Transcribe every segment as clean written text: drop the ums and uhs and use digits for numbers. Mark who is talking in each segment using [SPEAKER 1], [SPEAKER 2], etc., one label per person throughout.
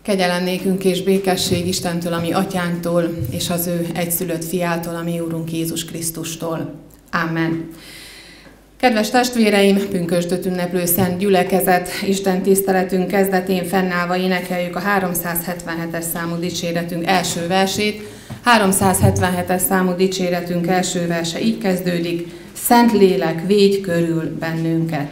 [SPEAKER 1] Kegyelem nékünk és békesség Istentől, a mi atyánktól, és az ő egyszülött fiától, a mi Úrunk Jézus Krisztustól. Amen. Kedves testvéreim, pünkösdöt ünneplő szent gyülekezet, Isten tiszteletünk kezdetén fennállva énekeljük a 377-es számú dicséretünk első versét. 377-es számú dicséretünk első verse így kezdődik: Szent Lélek, védj körül bennünket!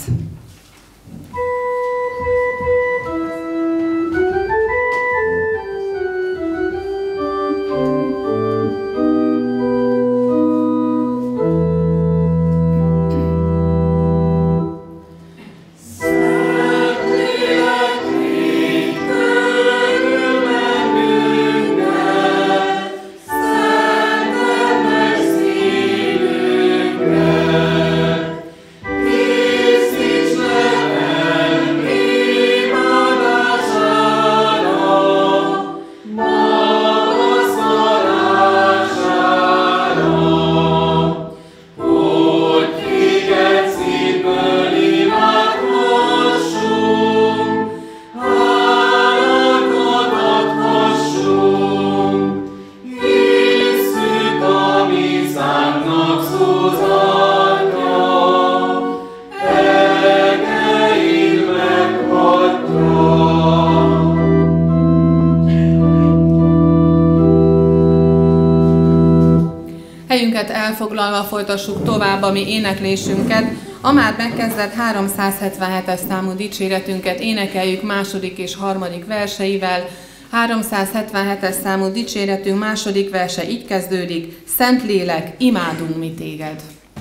[SPEAKER 1] Elfoglalva folytassuk tovább a mi éneklésünket. A már megkezdett 377-es számú dicséretünket énekeljük második és harmadik verseivel. 377-es számú dicséretünk második verse így kezdődik: Szent Lélek, imádunk mi téged!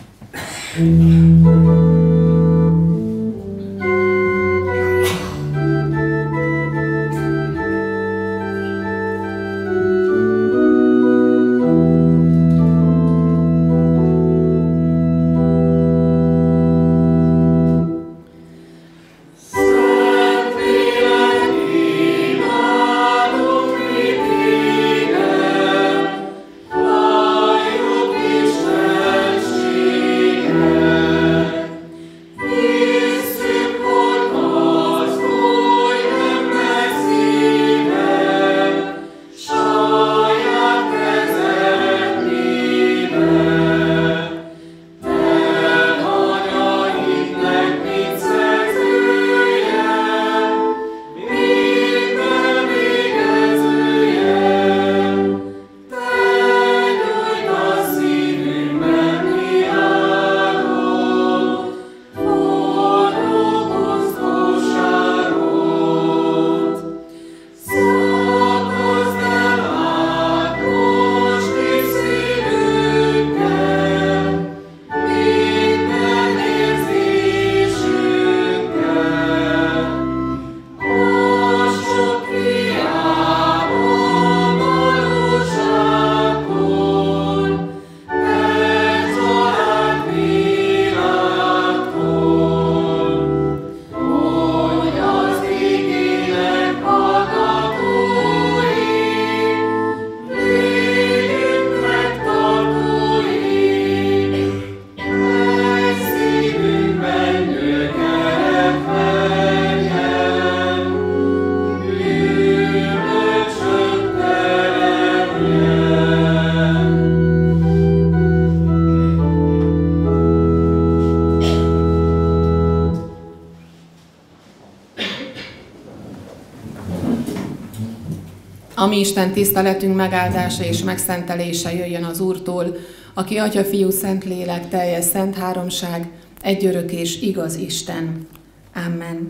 [SPEAKER 1] A mi Isten tiszteletünk megáldása és megszentelése jöjjön az Úrtól, aki Atya, Fiú, Szent Lélek, teljes szent háromság, egyörök és igaz Isten. Amen.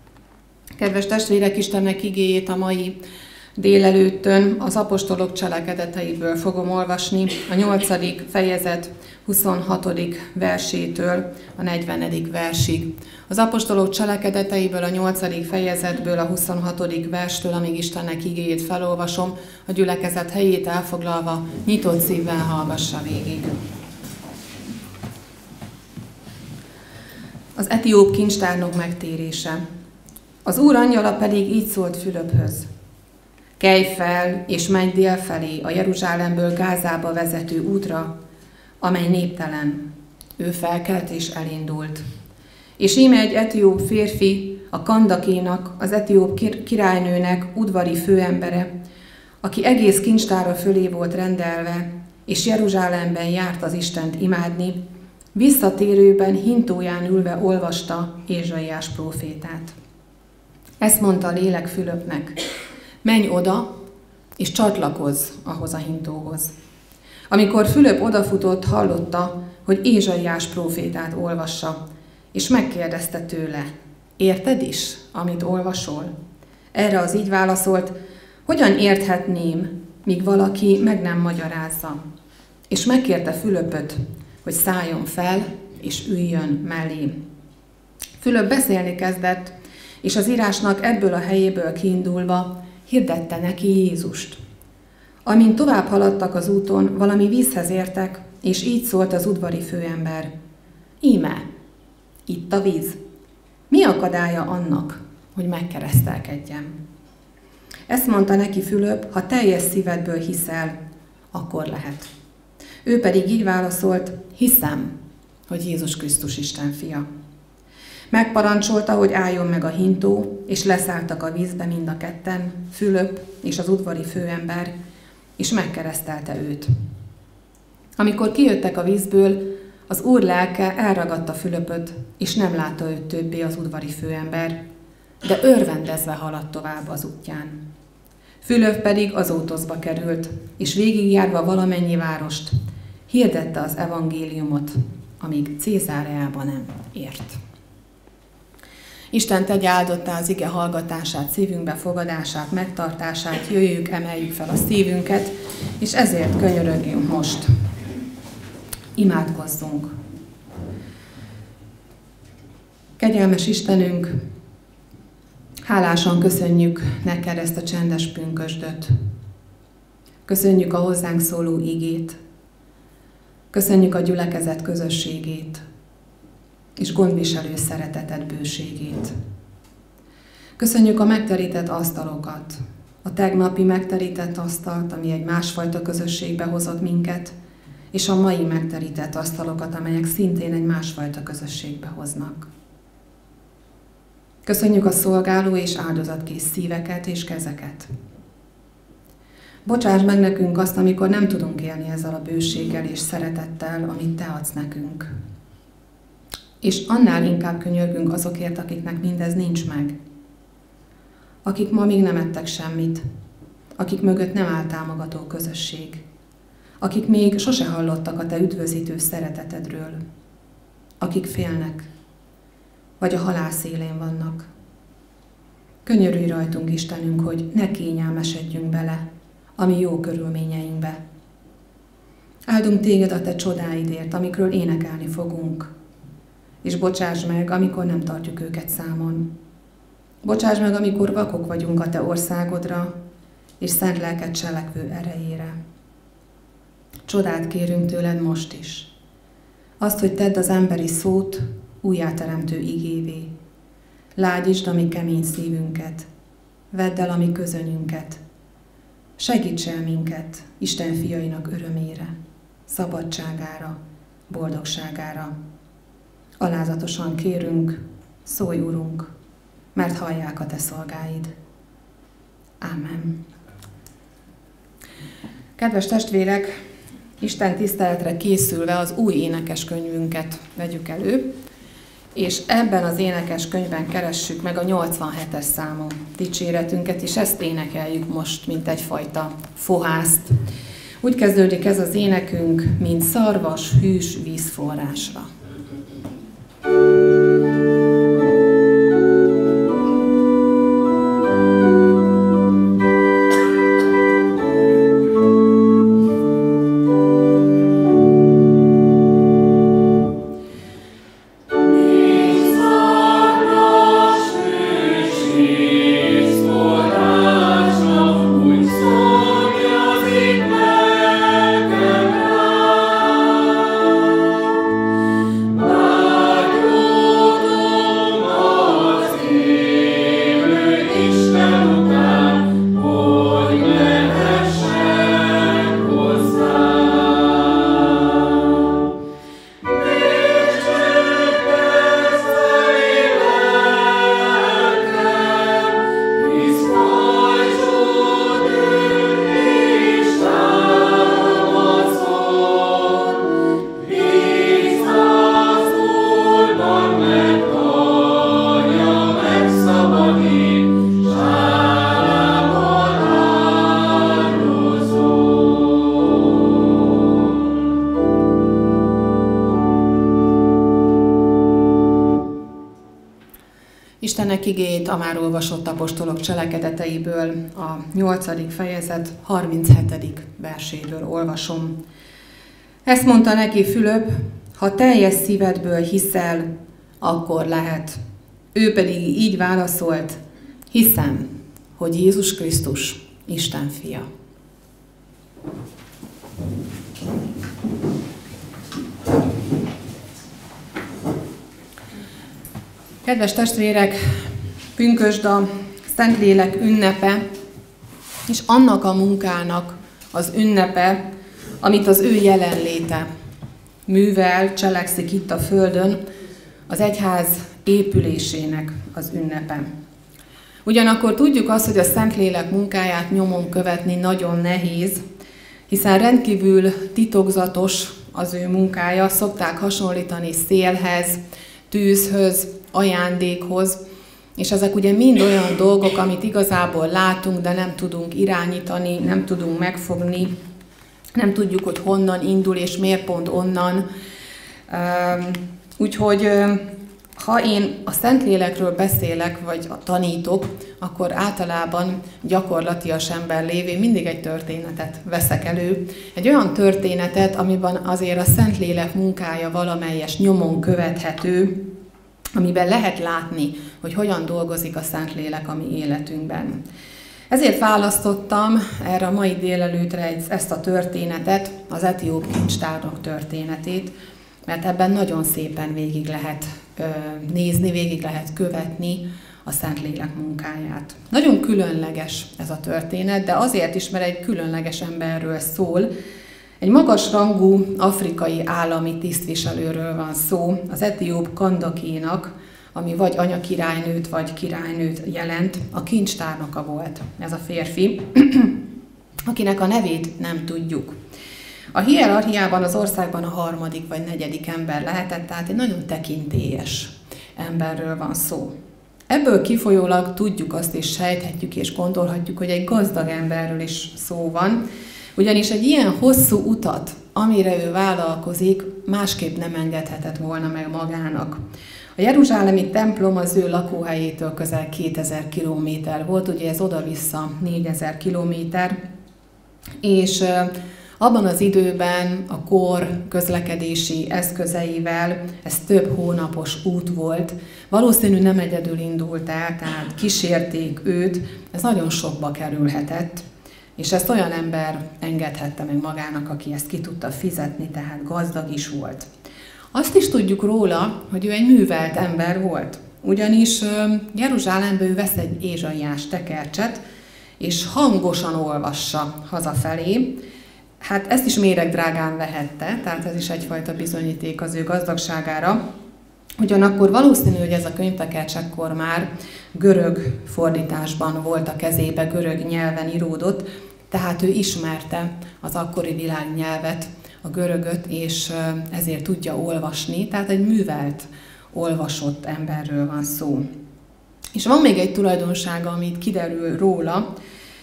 [SPEAKER 1] Kedves testvérek, Istennek igéjét a mai délelőttön az apostolok cselekedeteiből fogom olvasni, a 8. fejezet 26. versétől a 40. versig. Az apostolok cselekedeteiből a 8. fejezetből a 26. verstől, amíg Istennek igéjét felolvasom, a gyülekezet helyét elfoglalva, nyitott szívvel hallgassa végig. Az etióp kincstárnok megtérése. Az Úr angyala pedig így szólt Fülöphöz: Kelj fel, és menj délfelé a Jeruzsálemből Gázába vezető útra, amely néptelen. Ő felkelt és elindult. És íme egy etióp férfi, a Kandakénak, az etióp királynőnek udvari főembere, aki egész kincstára fölé volt rendelve, és Jeruzsálemben járt az Istent imádni, visszatérőben hintóján ülve olvasta Ézsaiás prófétát. Ezt mondta a lélek Fülöpnek: menj oda, és csatlakozz ahhoz a hintóhoz. Amikor Fülöp odafutott, hallotta, hogy Ézsaiás prófétát olvassa, és megkérdezte tőle: érted is, amit olvasol? Erre az így válaszolt: hogyan érthetném, míg valaki meg nem magyarázza? És megkérte Fülöpöt, hogy szálljon fel, és üljön mellé. Fülöp beszélni kezdett, és az írásnak ebből a helyéből kiindulva hirdette neki Jézust. Amint tovább haladtak az úton, valami vízhez értek, és így szólt az udvari főember: íme, itt a víz. Mi akadálya annak, hogy megkeresztelkedjem? Ezt mondta neki Fülöp: ha teljes szívedből hiszel, akkor lehet. Ő pedig így válaszolt: hiszem, hogy Jézus Krisztus Isten fia. Megparancsolta, hogy álljon meg a hintó, és leszálltak a vízbe mind a ketten, Fülöp és az udvari főember, és megkeresztelte őt. Amikor kijöttek a vízből, az Úr lelke elragadta Fülöpöt, és nem látta őt többé az udvari főember, de örvendezve haladt tovább az útján. Fülöp pedig Azótoszba került, és végigjárva valamennyi várost, hirdette az evangéliumot, amíg Cézáreába nem ért. Isten tegye áldottá az ige hallgatását, szívünkbe fogadását, megtartását, jöjjük, emeljük fel a szívünket, és ezért könyörögjünk most. Imádkozzunk. Kegyelmes Istenünk, hálásan köszönjük neked ezt a csendes pünkösdöt. Köszönjük a hozzánk szóló igét. Köszönjük a gyülekezet közösségét és gondviselő szereteted bőségét. Köszönjük a megterített asztalokat, a tegnapi megterített asztalt, ami egy másfajta közösségbe hozott minket, és a mai megterített asztalokat, amelyek szintén egy másfajta közösségbe hoznak. Köszönjük a szolgáló és áldozatkész szíveket és kezeket. Bocsáss meg nekünk azt, amikor nem tudunk élni ezzel a bőséggel és szeretettel, amit te adsz nekünk. És annál inkább könyörgünk azokért, akiknek mindez nincs meg. Akik ma még nem ettek semmit, akik mögött nem áll támogató közösség, akik még sose hallottak a te üdvözítő szeretetedről, akik félnek, vagy a halál szélén vannak. Könyörülj rajtunk, Istenünk, hogy ne kényelmesedjünk bele a mi jó körülményeinkbe. Áldunk téged a te csodáidért, amikről énekelni fogunk, és bocsáss meg, amikor nem tartjuk őket számon. Bocsáss meg, amikor vakok vagyunk a te országodra, és szent lelked cselekvő erejére. Csodát kérünk tőled most is. Azt, hogy tedd az emberi szót újjáteremtő igévé. Lágyítsd a mi kemény szívünket, vedd el a mi közönyünket, segíts el minket Isten fiainak örömére, szabadságára, boldogságára. Alázatosan kérünk, szólj, Urunk, mert hallják a te szolgáid. Ámen. Kedves testvérek, Isten tiszteletre készülve az új énekeskönyvünket vegyük elő, és ebben az énekeskönyvben keressük meg a 87-es számú dicséretünket, és ezt énekeljük most, mint egyfajta fohászt. Úgy kezdődik ez az énekünk, mint szarvas hűs vízforrásra. Istenek igéjét a már olvasott apostolok cselekedeteiből, a 8. fejezet 37. verséből olvasom. Ezt mondta neki Fülöp, ha teljes szívedből hiszel, akkor lehet. Ő pedig így válaszolt, hiszem, hogy Jézus Krisztus Isten fia. Kedves testvérek, pünkösda, Szentlélek ünnepe, és annak a munkának az ünnepe, amit az ő jelenléte művel, cselekszik itt a földön, az egyház épülésének az ünnepe. Ugyanakkor tudjuk azt, hogy a Szentlélek munkáját nyomon követni nagyon nehéz, hiszen rendkívül titokzatos az ő munkája, szokták hasonlítani szélhez, tűzhöz, ajándékhoz, és ezek ugye mind olyan dolgok, amit igazából látunk, de nem tudunk irányítani, nem tudunk megfogni, nem tudjuk, hogy honnan indul és miért pont onnan. Úgyhogy ha én a Szentlélekről beszélek, vagy tanítok, akkor általában gyakorlatias ember lévén mindig egy történetet veszek elő. Egy olyan történetet, amiben azért a Szentlélek munkája valamelyes nyomon követhető, amiben lehet látni, hogy hogyan dolgozik a Szentlélek a mi életünkben. Ezért választottam erre a mai délelőtre ezt a történetet, az etióp kincstárnok történetét, mert ebben nagyon szépen végig lehet nézni, végig lehet követni a Szentlélek munkáját. Nagyon különleges ez a történet, de azért is, mert egy különleges emberről szól. Egy magasrangú afrikai állami tisztviselőről van szó, az etióp Kandakénak, ami vagy anyakirálynőt, vagy királynőt jelent, a kincstárnoka volt ez a férfi, akinek a nevét nem tudjuk. A hierarchiában az országban a 3. vagy 4. ember lehetett, tehát egy nagyon tekintélyes emberről van szó. Ebből kifolyólag tudjuk azt és sejthetjük és gondolhatjuk, hogy egy gazdag emberről is szó van, ugyanis egy ilyen hosszú utat, amire ő vállalkozik, másképp nem engedhetett volna meg magának. A jeruzsálemi templom az ő lakóhelyétől közel 2000 kilométer volt, ugye ez oda-vissza 4000 kilométer, és abban az időben a kor közlekedési eszközeivel ez több hónapos út volt. Valószínű nem egyedül indult el, tehát kísérték őt, ez nagyon sokba kerülhetett, és ezt olyan ember engedhette meg magának, aki ezt ki tudta fizetni, tehát gazdag is volt. Azt is tudjuk róla, hogy ő egy művelt ember volt, ugyanis Jeruzsálembe ő vesz egy ézsaiás tekercset, és hangosan olvassa hazafelé. Hát ezt is méregdrágán vehette, tehát ez is egyfajta bizonyíték az ő gazdagságára. Ugyanakkor valószínű, hogy ez a könyvtekercsekkor már görög fordításban volt a kezébe, görög nyelven íródott, tehát ő ismerte az akkori világnyelvet, a görögöt, és ezért tudja olvasni, tehát egy művelt, olvasott emberről van szó. És van még egy tulajdonsága, amit kiderül róla,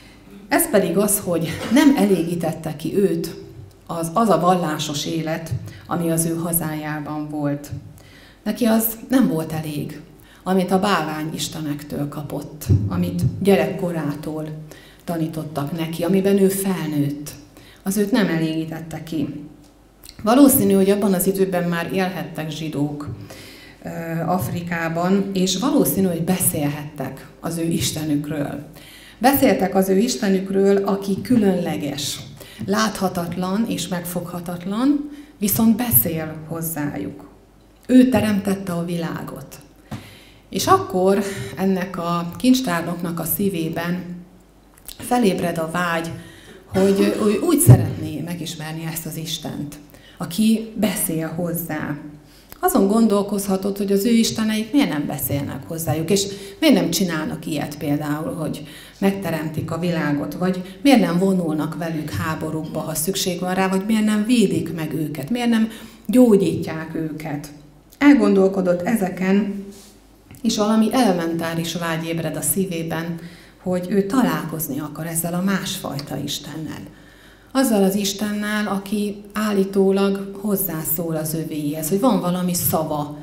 [SPEAKER 1] ez pedig az, hogy nem elégítette ki őt az a vallásos élet, ami az ő hazájában volt. Neki az nem volt elég, amit a bálvány istenektől kapott, amit gyerekkorától tanítottak neki, amiben ő felnőtt. Az őt nem elégítette ki. Valószínű, hogy abban az időben már élhettek zsidók Afrikában, és valószínű, hogy beszélhettek az ő istenükről. Beszéltek az ő istenükről, aki különleges, láthatatlan és megfoghatatlan, viszont beszél hozzájuk. Ő teremtette a világot. És akkor ennek a kincstárnoknak a szívében felébred a vágy, hogy ő úgy szeretné megismerni ezt az Istent, aki beszél hozzá. Azon gondolkozhatott, hogy az ő isteneik miért nem beszélnek hozzájuk, és miért nem csinálnak ilyet például, hogy megteremtik a világot, vagy miért nem vonulnak velük háborúkba, ha szükség van rá, vagy miért nem védik meg őket, miért nem gyógyítják őket. Elgondolkodott ezeken, és valami elementáris vágy ébred a szívében, hogy ő találkozni akar ezzel a másfajta Istennel. Azzal az Istennel, aki állítólag hozzászól az övéihez, hogy van valami szava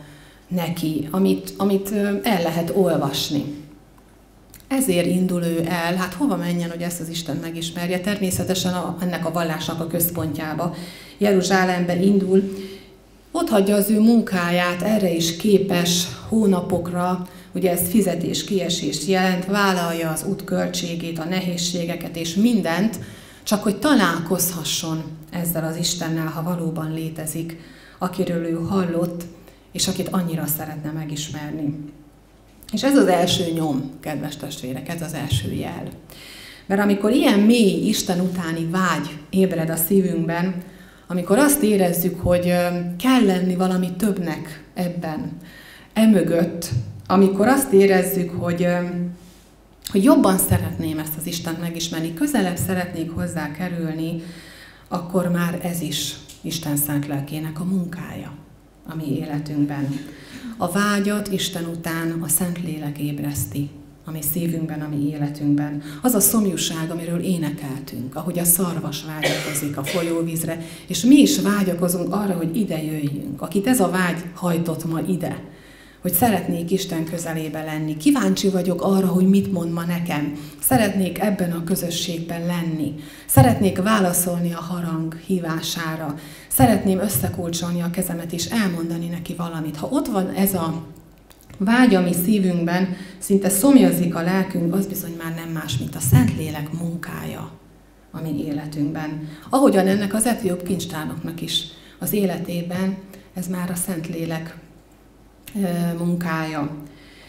[SPEAKER 1] neki, amit el lehet olvasni. Ezért indul ő el, hát hova menjen, hogy ezt az Isten megismerje? Természetesen ennek a vallásnak a központjába. Jeruzsálembe indul, ott hagyja az ő munkáját, erre is képes hónapokra, ugye ez fizetés-kiesést jelent, vállalja az út költségét, a nehézségeket és mindent, csak hogy találkozhasson ezzel az Istennel, ha valóban létezik, akiről ő hallott, és akit annyira szeretne megismerni. És ez az első nyom, kedves testvérek, ez az első jel. Mert amikor ilyen mély Isten utáni vágy ébred a szívünkben, amikor azt érezzük, hogy kell lenni valami többnek ebben, emögött, amikor azt érezzük, hogy jobban szeretném ezt az Istent megismerni, közelebb szeretnék hozzá kerülni, akkor már ez is Isten szent lelkének a munkája a mi életünkben. A vágyat Isten után a Szentlélek ébreszti a mi szívünkben, a mi életünkben. Az a szomjúság, amiről énekeltünk, ahogy a szarvas vágyakozik a folyóvízre, és mi is vágyakozunk arra, hogy ide jöjjünk. Akit ez a vágy hajtott ma ide, hogy szeretnék Isten közelébe lenni. Kíváncsi vagyok arra, hogy mit mond ma nekem. Szeretnék ebben a közösségben lenni. Szeretnék válaszolni a harang hívására. Szeretném összekulcsolni a kezemet és elmondani neki valamit. Ha ott van ez a vágy a mi szívünkben, szinte szomjazik a lelkünk, az bizony már nem más, mint a Szentlélek munkája a mi életünkben. Ahogyan ennek az etióp kincstárnoknak is az életében, ez már a Szentlélek munkája.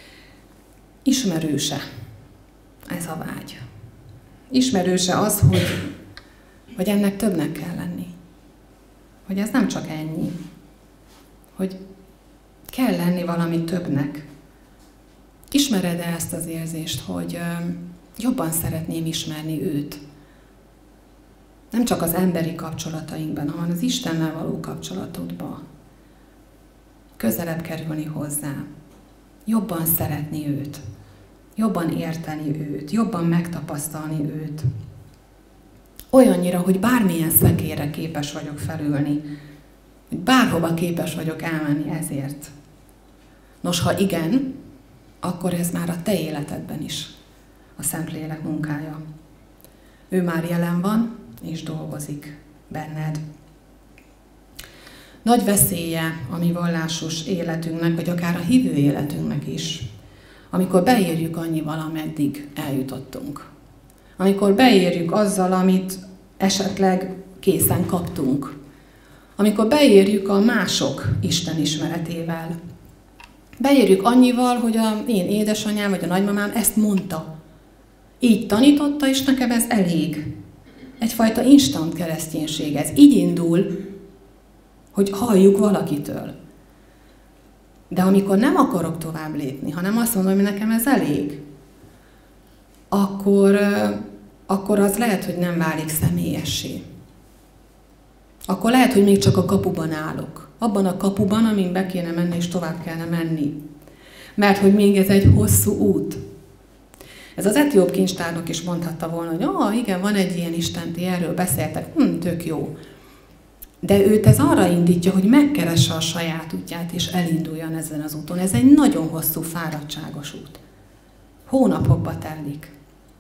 [SPEAKER 1] Ismerőse ez a vágy. Ismerőse az, hogy ennek többnek kell lenni. Hogy ez nem csak ennyi. Hogy kell lenni valami többnek. Ismered-e ezt az érzést, hogy jobban szeretném ismerni őt? Nem csak az emberi kapcsolatainkban, hanem az Istennel való kapcsolatodban. Közelebb kerülni hozzá. Jobban szeretni őt. Jobban érteni őt. Jobban megtapasztalni őt. Olyannyira, hogy bármilyen szekérre képes vagyok felülni. Hogy bárhova képes vagyok elmenni ezért. Nos, ha igen, akkor ez már a te életedben is a Szentlélek munkája. Ő már jelen van, és dolgozik benned. Nagy veszélye a mi vallásos életünknek, vagy akár a hívő életünknek is, amikor beérjük annyival, ameddig eljutottunk. Amikor beérjük azzal, amit esetleg készen kaptunk. Amikor beérjük a mások Isten ismeretével. Beérjük annyival, hogy az én édesanyám vagy a nagymamám ezt mondta. Így tanította, és nekem ez elég. Egyfajta instant kereszténység ez. Így indul, hogy halljuk valakitől. De amikor nem akarok tovább lépni, hanem azt mondom, hogy nekem ez elég, akkor az lehet, hogy nem válik személyessé. Akkor lehet, hogy még csak a kapuban állok. Abban a kapuban, amin be kéne menni, és tovább kellene menni. Mert hogy még ez egy hosszú út. Ez az etióp kincstárnok is mondhatta volna, hogy igen, van egy ilyen Isten, ti erről beszéltek, tök jó. De őt ez arra indítja, hogy megkeresse a saját útját, és elinduljon ezen az úton. Ez egy nagyon hosszú, fáradtságos út. Hónapokba telik.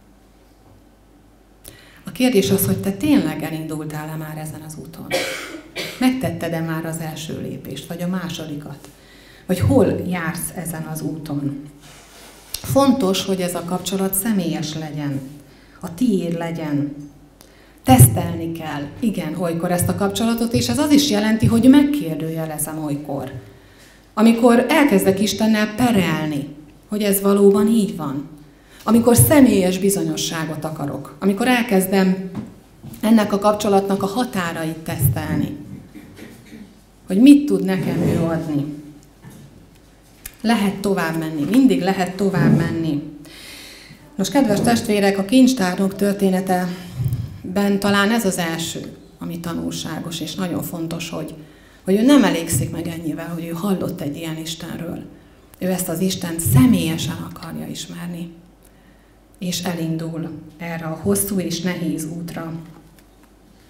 [SPEAKER 1] A kérdés az, hogy te tényleg elindultál-e már ezen az úton? Megtetted-e már az első lépést, vagy a másodikat? Vagy hol jársz ezen az úton? Fontos, hogy ez a kapcsolat személyes legyen. A tiéd legyen. Tesztelni kell, igen, olykor ezt a kapcsolatot, és ez az is jelenti, hogy megkérdőjelezem olykor. Amikor elkezdek Istennel perelni, hogy ez valóban így van. Amikor személyes bizonyosságot akarok. Amikor elkezdem ennek a kapcsolatnak a határait tesztelni. Hogy mit tud nekem ő adni. Lehet tovább menni, mindig lehet tovább menni. Nos, kedves testvérek, a kincstárnok történeteben talán ez az első, ami tanulságos, és nagyon fontos, hogy ő nem elégszik meg ennyivel, hogy ő hallott egy ilyen Istenről. Ő ezt az Istent személyesen akarja ismerni. És elindul erre a hosszú és nehéz útra.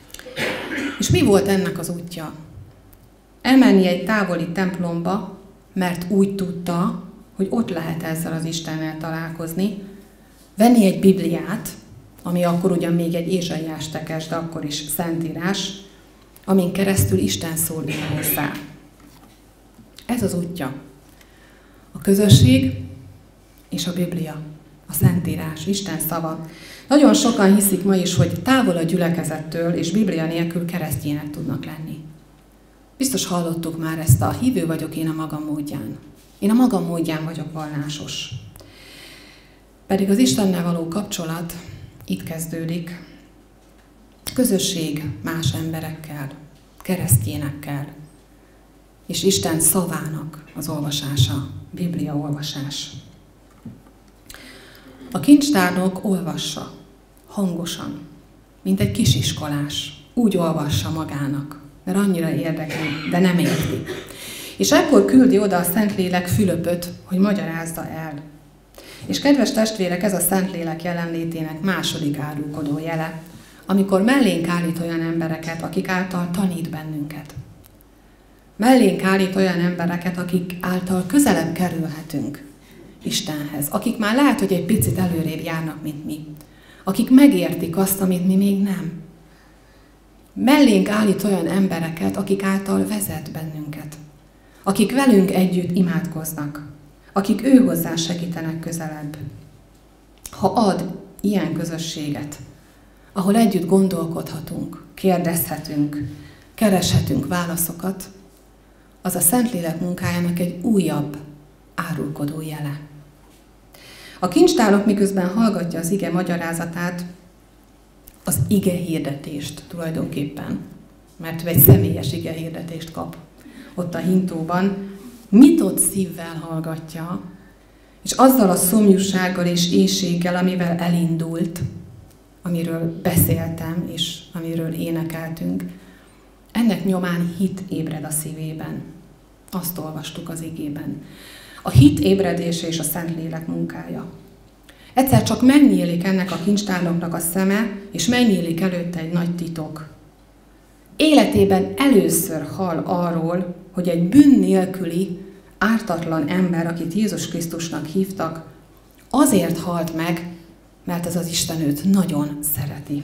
[SPEAKER 1] És mi volt ennek az útja? Elmenni egy távoli templomba, mert úgy tudta, hogy ott lehet ezzel az Istennel találkozni, venni egy Bibliát, ami akkor ugyan még egy Ézsaiás tekes, de akkor is szentírás, amin keresztül Isten szól hozzá. Ez az útja. A közösség és a Biblia, a szentírás, Isten szava. Nagyon sokan hiszik ma is, hogy távol a gyülekezettől és Biblia nélkül keresztjének tudnak lenni. Biztos hallottuk már ezt a hívő vagyok én a magam módján. Én a magam módján vagyok vallásos. Pedig az Istennel való kapcsolat itt kezdődik. Közösség más emberekkel, keresztjénekkel, és Isten szavának az olvasása, Biblia olvasás. A kincstárnok olvassa, hangosan, mint egy kisiskolás. Úgy olvassa magának, mert annyira érdekli, de nem érti. És ekkor küldi oda a Szentlélek Fülöpöt, hogy magyarázza el. És kedves testvérek, ez a Szentlélek jelenlétének második árulkodó jele, amikor mellénk állít olyan embereket, akik által tanít bennünket. Mellénk állít olyan embereket, akik által közelebb kerülhetünk Istenhez, akik már lehet, hogy egy picit előrébb járnak, mint mi. Akik megértik azt, amit mi még nem. Mellénk állít olyan embereket, akik által vezet bennünket. Akik velünk együtt imádkoznak. Akik ő hozzá segítenek közelebb. Ha ad ilyen közösséget, ahol együtt gondolkodhatunk, kérdezhetünk, kereshetünk válaszokat, az a Szentlélek munkájának egy újabb árulkodó jele. A kincstárnok miközben hallgatja az ige magyarázatát, az ige hirdetést tulajdonképpen, mert ő egy személyes ige hirdetést kap ott a hintóban, nyitott szívvel hallgatja, és azzal a szomjúsággal és éhséggel, amivel elindult, amiről beszéltem, és amiről énekeltünk, ennek nyomán hit ébred a szívében. Azt olvastuk az igében. A hit ébredése és a Szentlélek munkája. Egyszer csak megnyílik ennek a kincstárnoknak a szeme, és megnyílik előtte egy nagy titok. Életében először hall arról, hogy egy bűn nélküli, ártatlan ember, akit Jézus Krisztusnak hívtak, azért halt meg, mert ez az Isten őt nagyon szereti.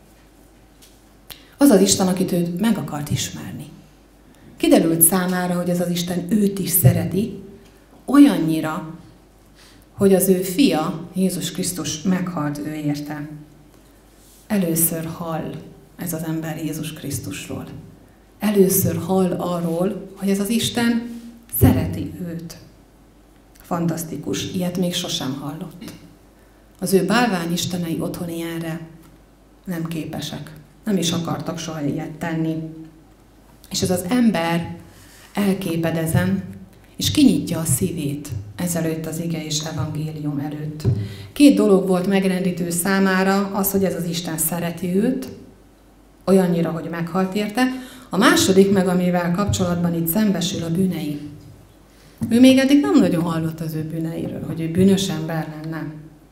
[SPEAKER 1] Az az Isten, akit őt meg akart ismerni. Kiderült számára, hogy ez az Isten őt is szereti, olyannyira, hogy az ő fia, Jézus Krisztus meghalt ő érte. Először hall ez az ember Jézus Krisztusról. Először hall arról, hogy ez az Isten szereti őt. Fantasztikus, ilyet még sosem hallott. Az ő bálványistenei otthon ilyenre nem képesek. Nem is akartak soha ilyet tenni. És ez az ember elképedezen, és kinyitja a szívét ezelőtt az ige és evangélium előtt. Két dolog volt megrendítő számára, az, hogy ez az Isten szereti őt, olyannyira, hogy meghalt érte. A második meg, amivel kapcsolatban itt szembesül, a bűnei. Ő még eddig nem nagyon hallott az ő bűneiről, hogy ő bűnös ember lenne.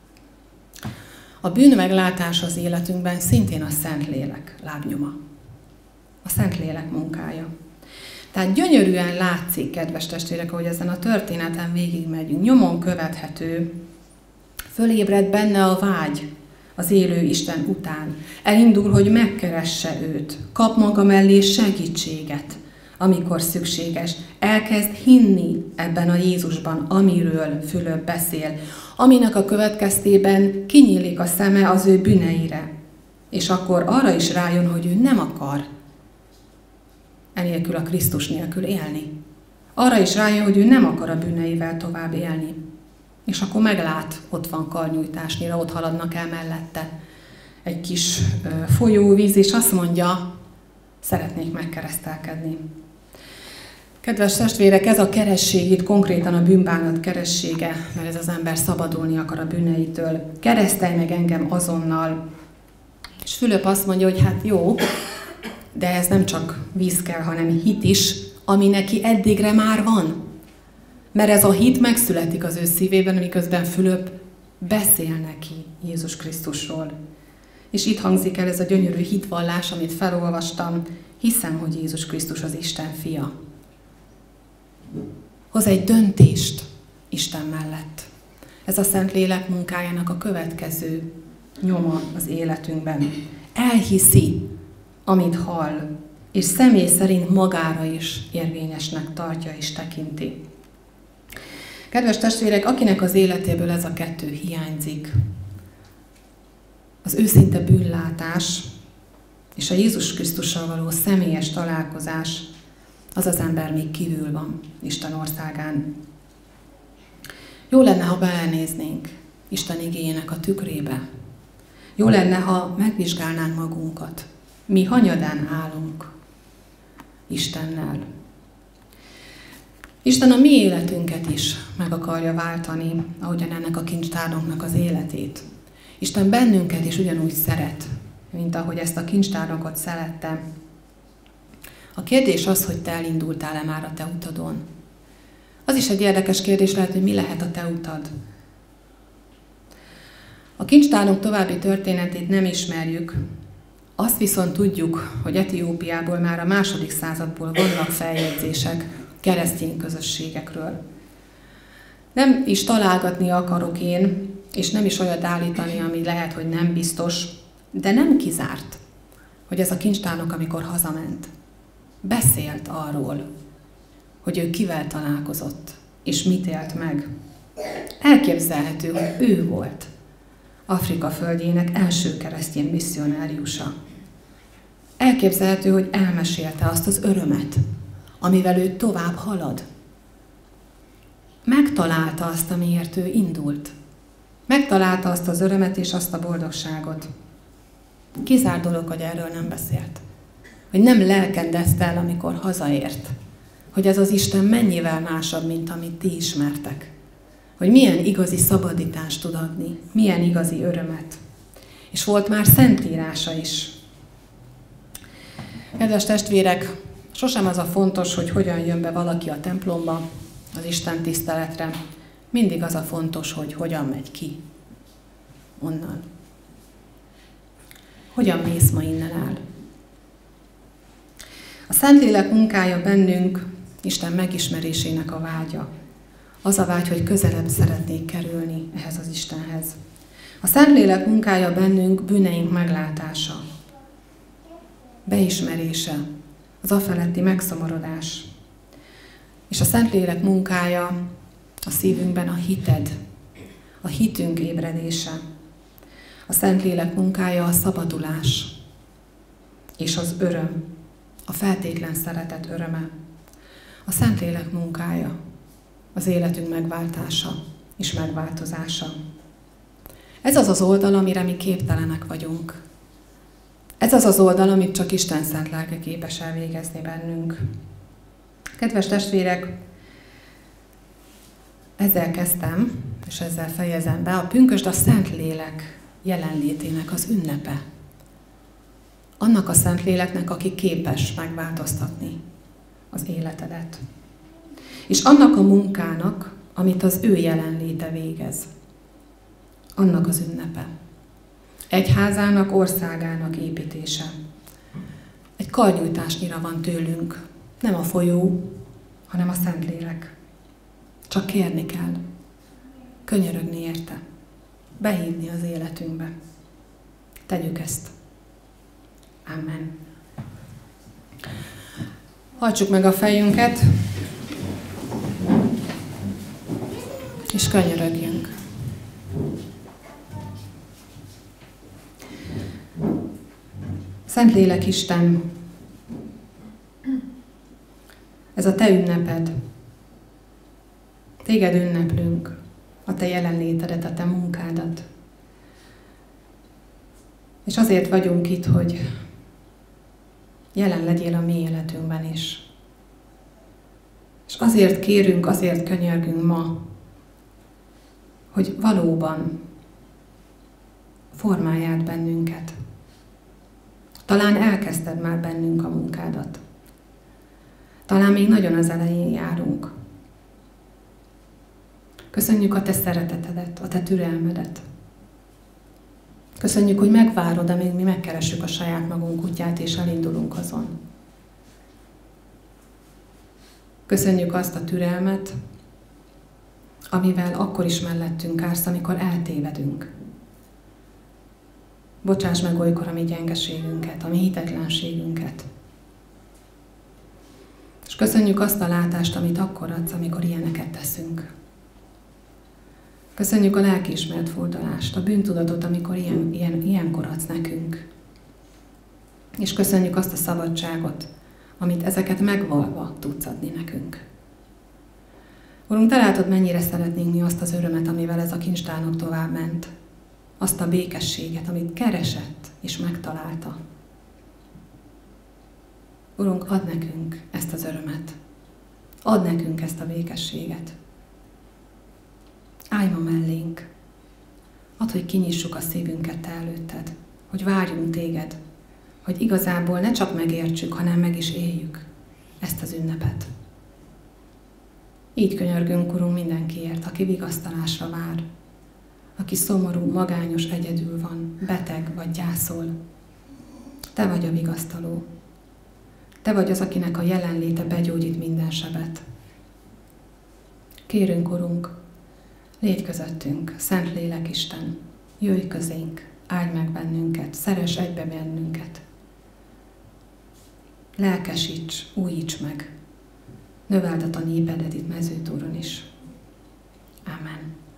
[SPEAKER 1] A bűn meglátás az életünkben szintén a Szentlélek lábnyoma. A Szentlélek munkája. Tehát gyönyörűen látszik, kedves testvérek, ahogy ezen a történeten végigmegyünk. Nyomon követhető, fölébred benne a vágy az élő Isten után. Elindul, hogy megkeresse őt, kap maga mellé segítséget, amikor szükséges. Elkezd hinni ebben a Jézusban, amiről Fülöp beszél, aminek a következtében kinyílik a szeme az ő bűneire. És akkor arra is rájön, hogy ő nem akar enélkül a Krisztus nélkül élni. Arra is rájön, hogy ő nem akar a bűneivel tovább élni. És akkor meglát, ott van karnyújtásnyira, ott haladnak el mellette egy kis folyóvíz, és azt mondja, szeretnék megkeresztelkedni. Kedves testvérek, ez a keresség itt konkrétan a bűnbánat keressége, mert ez az ember szabadulni akar a bűneitől. Keresztelj meg engem azonnal. És Fülöp azt mondja, hogy hát jó, de ez nem csak víz kell, hanem hit is, ami neki eddigre már van. Mert ez a hit megszületik az ő szívében, miközben Fülöp beszél neki Jézus Krisztusról. És itt hangzik el ez a gyönyörű hitvallás, amit felolvastam. Hiszem, hogy Jézus Krisztus az Isten fia. hoz egy döntést Isten mellett. Ez a Szentlélek munkájának a következő nyoma az életünkben. Elhiszi, amit hall, és személy szerint magára is érvényesnek tartja és tekinti. Kedves testvérek, akinek az életéből ez a kettő hiányzik, az őszinte bűnlátás és a Jézus Krisztussal való személyes találkozás, az az ember még kívül van Isten országán. Jó lenne, ha belenéznénk Isten igéjének a tükrébe. Jó lenne, ha megvizsgálnánk magunkat. Mi hanyadán állunk Istennel. Isten a mi életünket is meg akarja váltani, ahogyan ennek a kincstárnoknak az életét. Isten bennünket is ugyanúgy szeret, mint ahogy ezt a kincstárnokot szerette. A kérdés az, hogy te elindultál-e már a te utadon. Az is egy érdekes kérdés lehet, hogy mi lehet a te utad. A kincstárnok további történetét nem ismerjük, azt viszont tudjuk, hogy Etiópiából már a II. Századból vannak feljegyzések keresztény közösségekről. Nem is találgatni akarok én, és nem is olyat állítani, ami lehet, hogy nem biztos, de nem kizárt, hogy ez a kincstárnok, amikor hazament, beszélt arról, hogy ő kivel találkozott, és mit élt meg. Elképzelhető, hogy ő volt Afrika földjének első keresztény misszionáriusa. Elképzelhető, hogy elmesélte azt az örömet, amivel ő tovább halad. Megtalálta azt, amiért ő indult. Megtalálta azt az örömet és azt a boldogságot. Kizár dolog, hogy erről nem beszélt. Hogy nem lelkendezte el, amikor hazaért. Hogy ez az Isten mennyivel másabb, mint amit ti ismertek. Hogy milyen igazi szabadítást tud adni, milyen igazi örömet. És volt már szentírása is. Kedves testvérek, sosem az a fontos, hogy hogyan jön be valaki a templomba, az Isten tiszteletre. Mindig az a fontos, hogy hogyan megy ki onnan. Hogyan mész ma innen el? A Szentlélek munkája bennünk Isten megismerésének a vágya. Az a vágy, hogy közelebb szeretnék kerülni ehhez az Istenhez. A Szentlélek munkája bennünk bűneink meglátása, beismerése, az afeletti megszomorodás. És a Szentlélek munkája a szívünkben a hited, a hitünk ébredése. A Szentlélek munkája a szabadulás és az öröm, a feltétlen szeretet öröme. A Szentlélek munkája az életünk megváltása és megváltozása. Ez az az oldal, amire mi képtelenek vagyunk. Ez az az oldal, amit csak Isten szent lelke képes elvégezni bennünk. Kedves testvérek, ezzel kezdtem, és ezzel fejezem be. A pünkösd a Szentlélek jelenlétének az ünnepe. Annak a Szentléleknek, aki képes megváltoztatni az életedet. És annak a munkának, amit az ő jelenléte végez. Annak az ünnepe. Egyházának, országának építése. Egy karnyújtásnyira van tőlünk. Nem a folyó, hanem a Szentlélek. Csak kérni kell. Könyörögni érte. Behívni az életünkbe. Tegyük ezt. Amen. Hajtsuk meg a fejünket, és könyörögjünk. Szentlélek Isten, ez a te ünneped. Téged ünneplünk, a te jelenlétedet, a te munkádat. És azért vagyunk itt, hogy jelen legyél a mi életünkben is. És azért kérünk, azért könyörgünk ma, hogy valóban formálj át bennünket. Talán elkezdted már bennünk a munkádat. Talán még nagyon az elején járunk. Köszönjük a te szeretetedet, a te türelmedet. Köszönjük, hogy megvárod, amíg mi megkeressük a saját magunk útját, és elindulunk azon. Köszönjük azt a türelmet, amivel akkor is mellettünk állsz, amikor eltévedünk. Bocsáss meg olykor a mi gyengeségünket, a mi hitetlenségünket. És köszönjük azt a látást, amit akkor adsz, amikor ilyeneket teszünk. Köszönjük a lelkiismeret fordulást, a bűntudatot, amikor ilyenkor adsz nekünk. És köszönjük azt a szabadságot, amit ezeket megvalva tudsz adni nekünk. Urunk, te látod, mennyire szeretnénk mi azt az örömet, amivel ez a kincstárnok tovább ment. Azt a békességet, amit keresett és megtalálta. Urunk, add nekünk ezt az örömet. Add nekünk ezt a békességet. Állj ma mellénk. Add, hogy kinyissuk a szívünket te előtted. Hogy várjunk téged. Hogy igazából ne csak megértsük, hanem meg is éljük ezt az ünnepet. Így könyörgünk, Urunk, mindenkiért, aki vigasztalásra vár. Aki szomorú, magányos, egyedül van, beteg vagy gyászol. Te vagy a vigasztaló. Te vagy az, akinek a jelenléte begyógyít minden sebet. Kérünk, Urunk, légy közöttünk, Szentlélek Isten, jöjj közénk, áldj meg bennünket, szeress egybe bennünket. Lelkesíts, újíts meg, növeld a te népedet itt Mezőtúron is. Amen.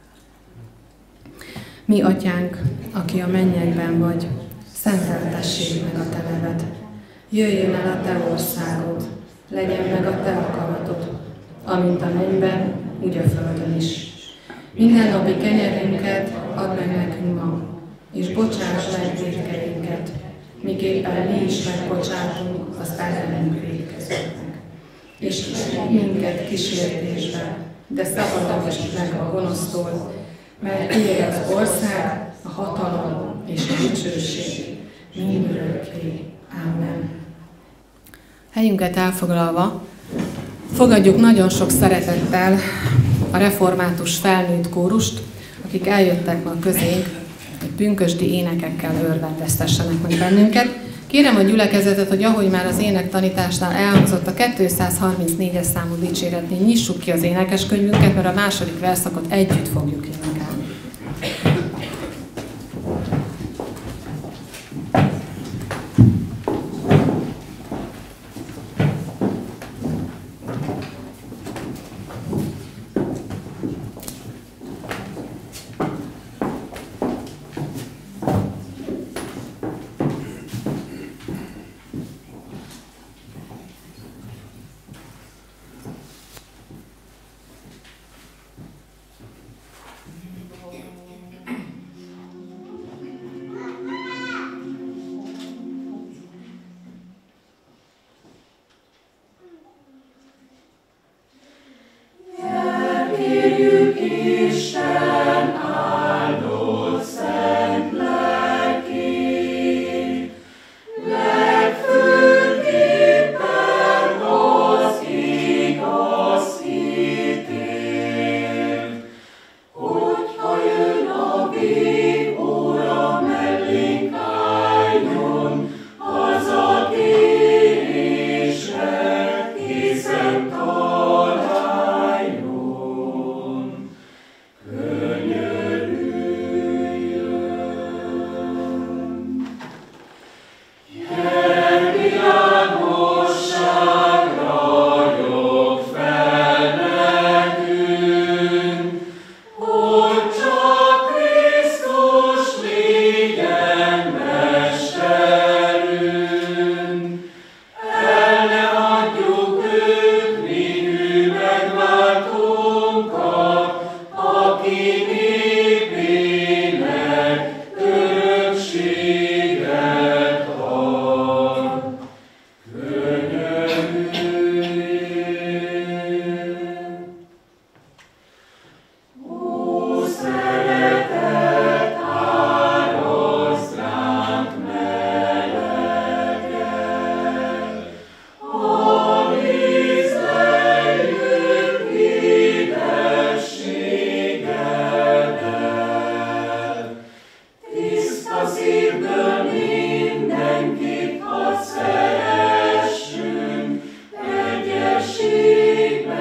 [SPEAKER 1] Mi, Atyánk, aki a mennyekben vagy, szenteltessék meg a te neved. Jöjjön el a te országod, legyen meg a te akaratod, amint a mennyben, úgy a földön is. Minden napi kenyerünket add meg nekünk ma, és bocsáss meg vétkeinket, miképpen mi is megbocsátunk az ellenünk vétkezőknek. És minket kísértésbe, de szabadíts meg a gonosztól, mert tiéd az ország, a hatalom és a dicsőség mindörökké. Amen. Helyünket elfoglalva, fogadjuk nagyon sok szeretettel a református felnőtt kórust, akik eljöttek ma közénk, hogy pünkösdi énekekkel örvendeztessenek meg bennünket. Kérem a gyülekezetet, hogy ahogy már az énektanításnál elhangzott, a 234-es számú dicséretnél nyissuk ki az énekeskönyvünket, mert a második verszakot együtt fogjuk énekelni.
[SPEAKER 2] Mindenkit hadd szeressünk, egyességben.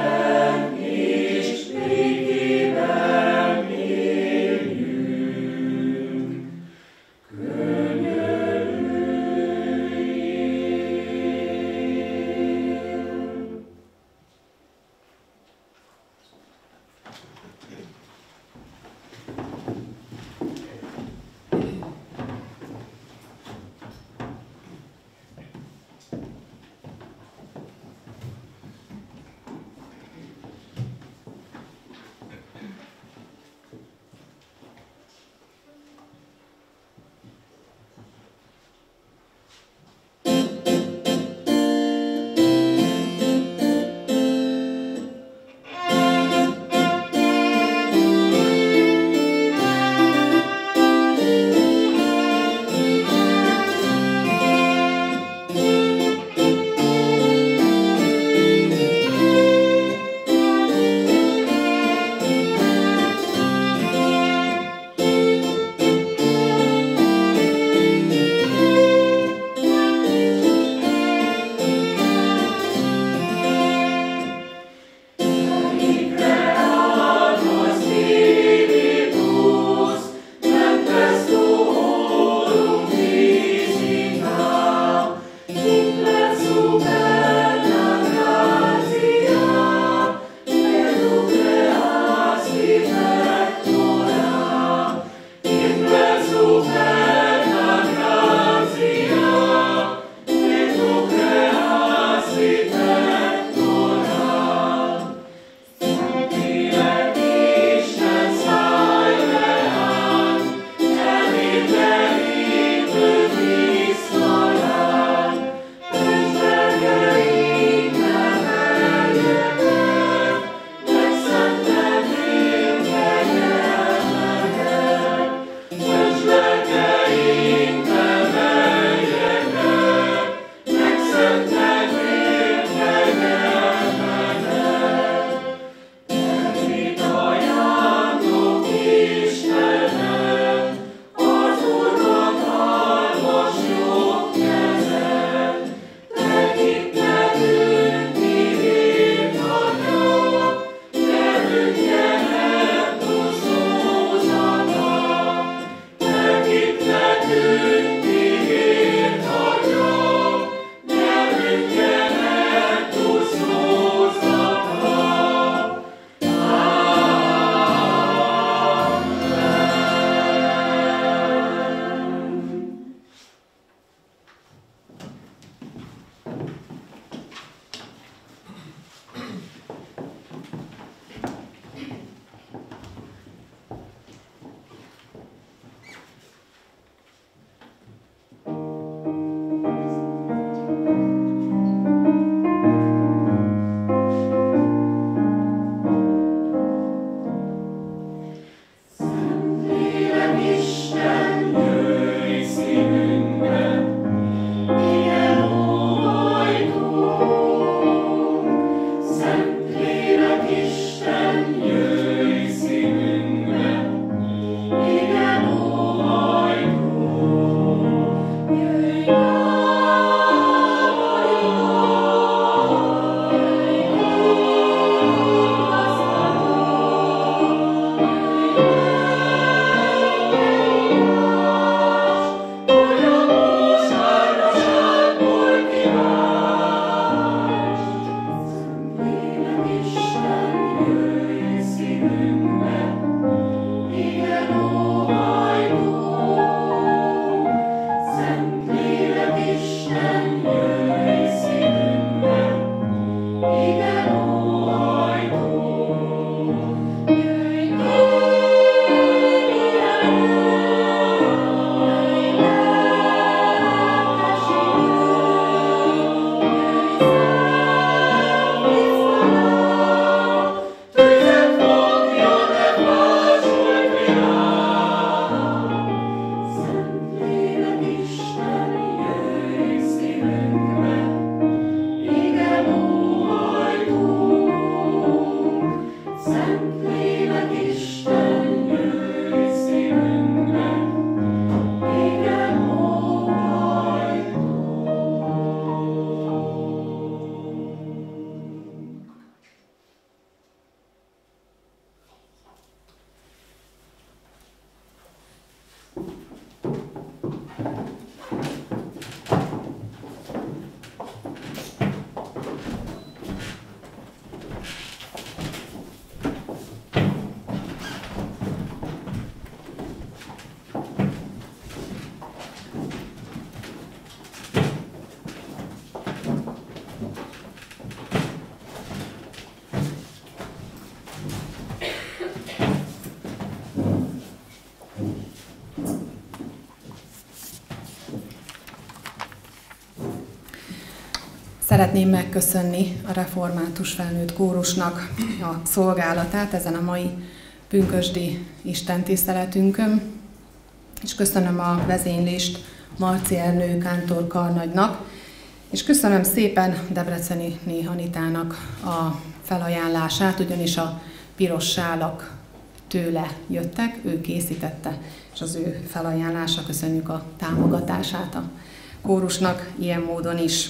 [SPEAKER 1] Szeretném megköszönni a Református Felnőtt Kórusnak a szolgálatát ezen a mai pünkösdi istentiszteletünkön, és köszönöm a vezénylést Marci Ernő kántor karnagynak, és köszönöm szépen Debreceni Anitának a felajánlását, ugyanis a piros sálak tőle jöttek, ő készítette, és az ő felajánlása, köszönjük a támogatását a kórusnak ilyen módon is.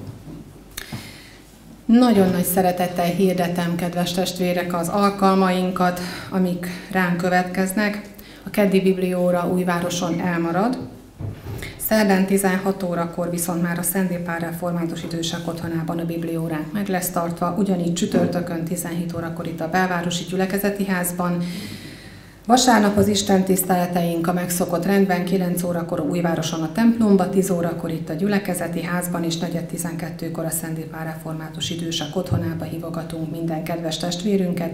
[SPEAKER 1] Nagyon nagy szeretettel hirdetem, kedves testvérek, az alkalmainkat, amik ránk következnek. A keddi biblióra Újvároson elmarad. Szerdán 16 órakor viszont már a Szent Épár Református Idősek Otthonában a biblióránk meg lesz tartva, ugyanígy csütörtökön 17 órakor itt a Belvárosi Gyülekezeti Házban. Vasárnap az istentiszteleteink a megszokott rendben, 9 órakor Újvároson a templomba, 10 órakor itt a Gyülekezeti Házban, és 4:12-kor a Szent Épár Református Idősek Otthonába hívogatunk minden kedves testvérünket.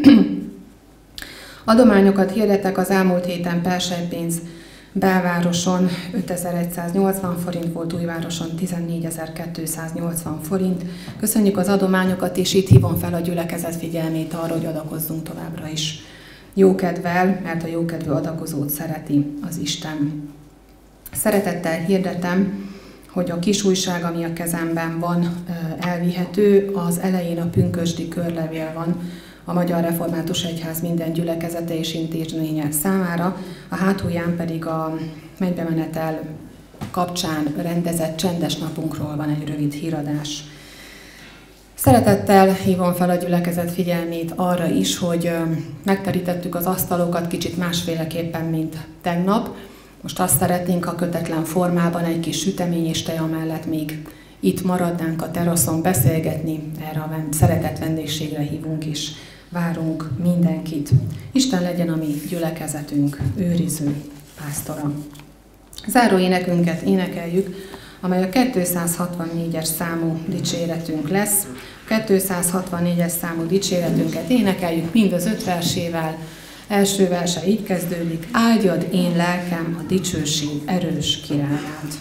[SPEAKER 1] Adományokat hirdetek, az elmúlt héten persejpénz Belvároson 5180 forint volt, Újvároson 14.280 forint. Köszönjük az adományokat, és itt hívom fel a gyülekezet figyelmét arra, hogy adakozzunk továbbra is jókedvel, mert a jókedvű adakozót szereti az Isten. Szeretettel hirdetem, hogy a kis újság, ami a kezemben van, elvihető, az elején a pünkösdi körlevél van a Magyar Református Egyház minden gyülekezete és intézménye számára, a hátulján pedig a mennybemenetel kapcsán rendezett csendes napunkról van egy rövid híradás. Szeretettel hívom fel a gyülekezet figyelmét arra is, hogy megterítettük az asztalokat kicsit másféleképpen, mint tegnap. Most azt szeretnénk, a kötetlen formában egy kis sütemény és tea mellett még itt maradnánk a teraszon beszélgetni, erre a szeretett vendégségre hívunk is. Várunk mindenkit. Isten legyen a mi gyülekezetünk őriző pásztora. Záró énekünket énekeljük, amely a 264-es számú dicséretünk lesz. A 264-es számú dicséretünket énekeljük mind az 5 versével. Első verse így kezdődik: áldjad én lelkem a dicsőség erős királyát.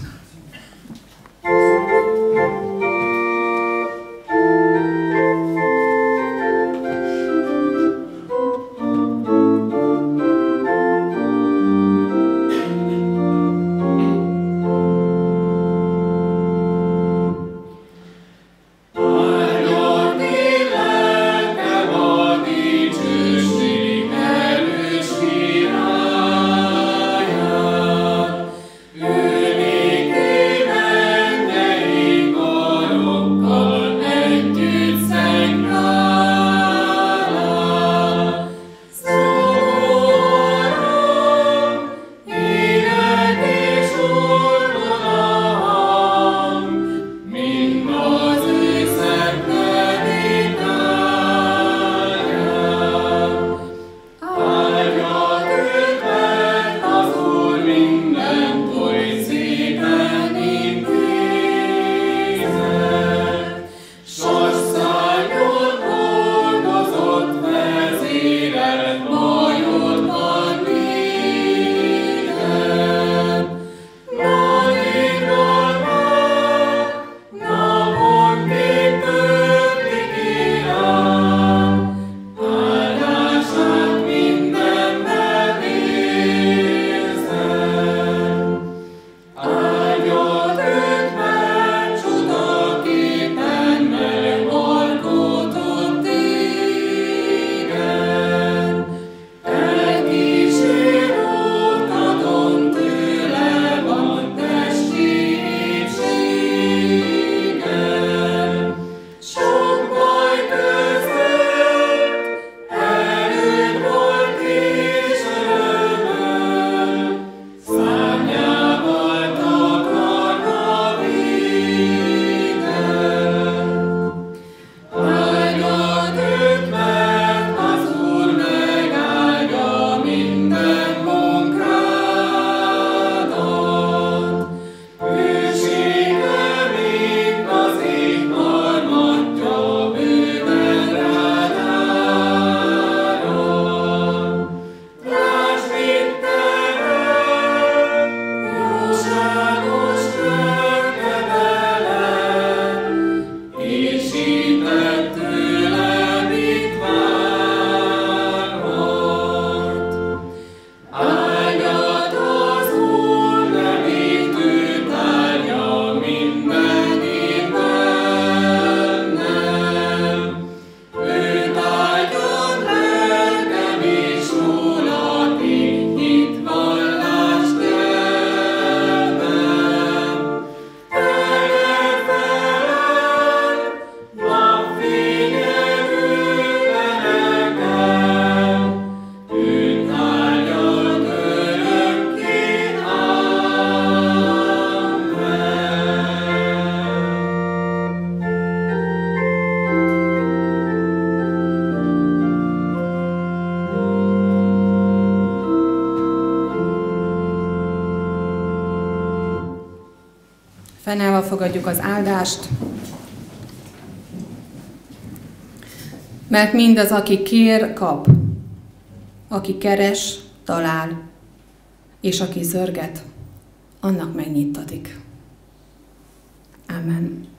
[SPEAKER 2] Unique
[SPEAKER 1] Fennállva fogadjuk az áldást. Mert mindaz, aki kér, kap. Aki keres, talál. És aki zörget, annak megnyittatik. Amen.